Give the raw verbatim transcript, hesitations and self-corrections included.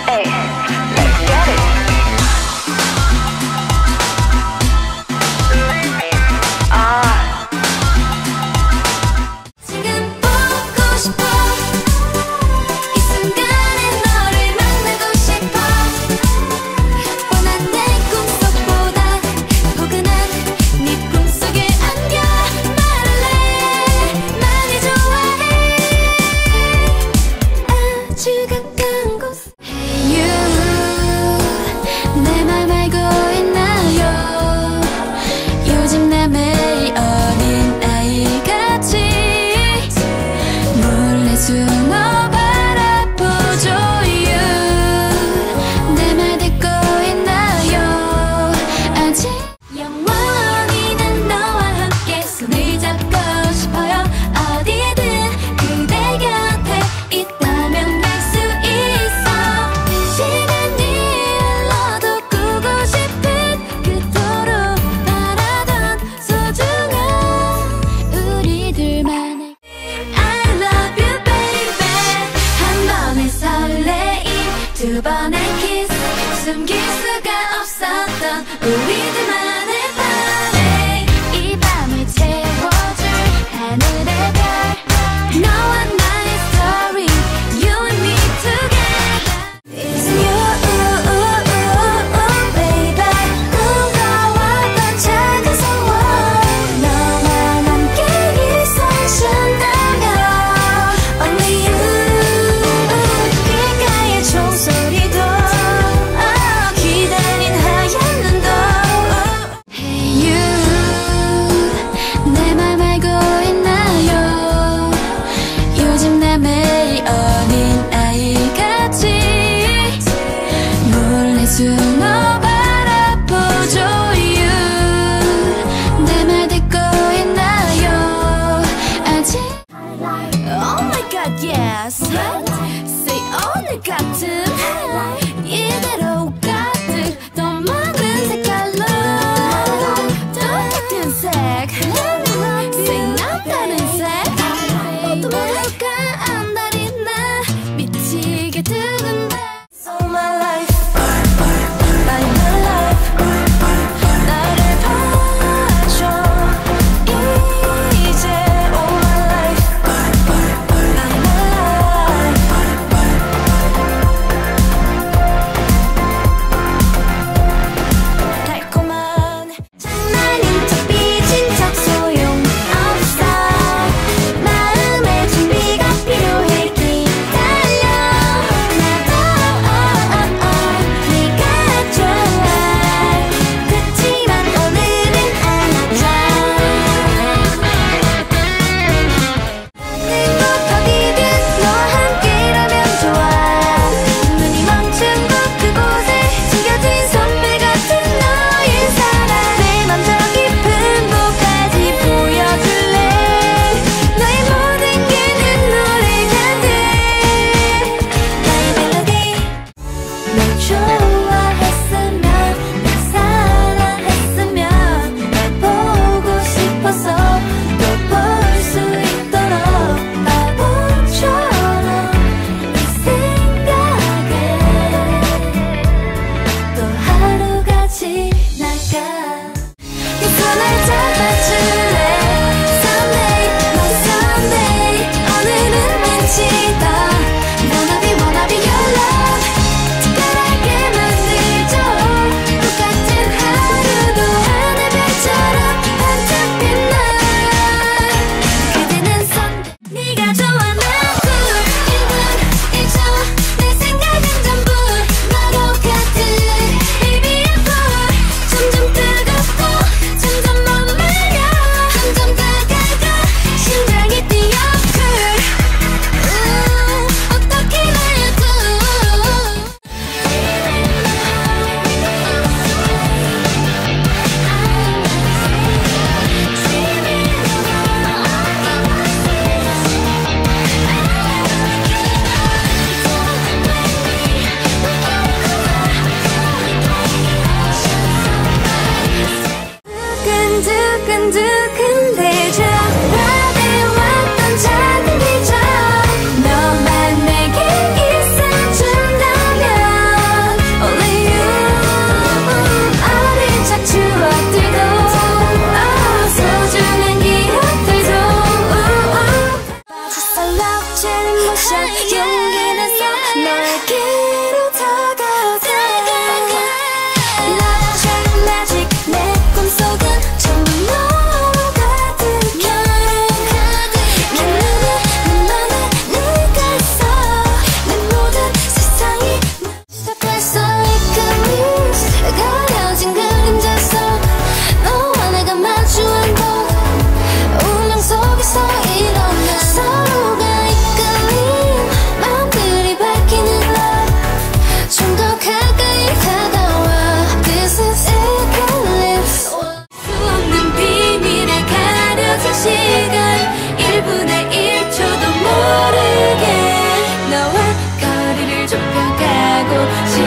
두 번의 키스 숨길 수가 없었던 우리들만의 밤에 이 밤을 채워줄 하늘의 별 너와 나의 story You and me together It's you baby 꿈꿔왔던 작은 소원 너와 함께 있어준다면 Only you 귓가에 종소리도 oh, 기다린 하얀 눈도 Hey you 내 맘 알고 있나요 요즘 나 매일 어린 아이같이 몰래 숨어 바라보죠 You 내 말 듣고 있나요 아직 Oh my god yes Say 오늘 같은 이대로 가득 더 많은 색깔로 똑같은 색 Say 남다른 색 모두 모두가 안달이 나 미치게 두근대 So my life by my life 나를 봐줘 이제 all my life by my life 달콤한 장난인 척 삐진 척 소용없어 마음의 준비가 필요해 기다려 나도 네가 좋아 그치만 오늘은 안아줘 나는 곳 어디든 너와 함께라면 좋아 눈이 멈춘 곳 그곳에 숨겨진 선물 같은 너의 사랑 내 맘 저 깊은 곳까지 보여줄래 너의 모든 게 눈노래가 돼 나의 멜로디 널 좋아했으면 날 사랑했으면 날 보고 싶어서 또 볼 수 있도록 바보처럼 이 생각에 또 하루가 지나가 네 손을 잡아줄래 Someday my Someday 오늘은 왠지 더 Wanna be wanna be your love 특별하게 만들죠 똑같은 하루도 하늘별처럼 반짝 빛나 그대는 Someday 네가 좋아 나도 일 분 일 초 내 생각은 전부 너 똑같은 Baby I'm full 점점 뜨겁고 점점 머물러 점점 다가가 심장이 뛰어 Girl 음, 어떻게 나도 두근두근 대죠 바래왔던 작은 기적 너만 내게 있어준다면 보고